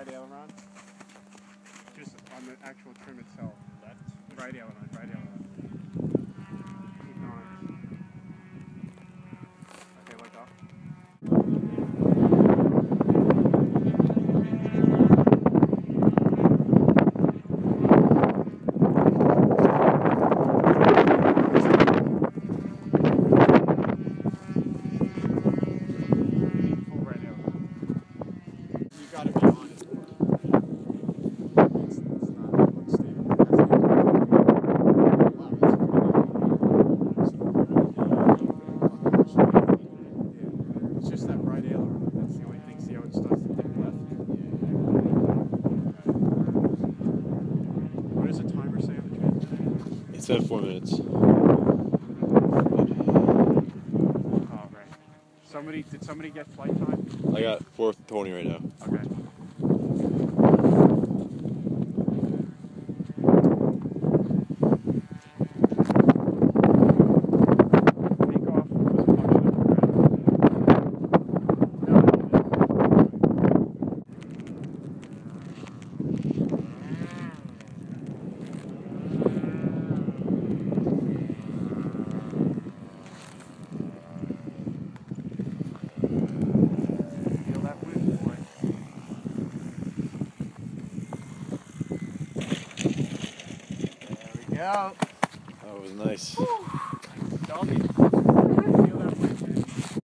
right aileron. Just on the actual trim itself. Left. Right aileron, right aileron. Keep going. Okay, let go. Full right aileron. You gotta be on it. It's not stable. It's just that right aileron. That's the only thing. See how it starts to dip left? What does the timer say on the transmitter? It said 4 minutes. Oh, right. Did somebody get flight time? I got 4:20 right now. Okay. Takeoff was a function of the Feel that wind, boy. There we go. That was nice. Doggy.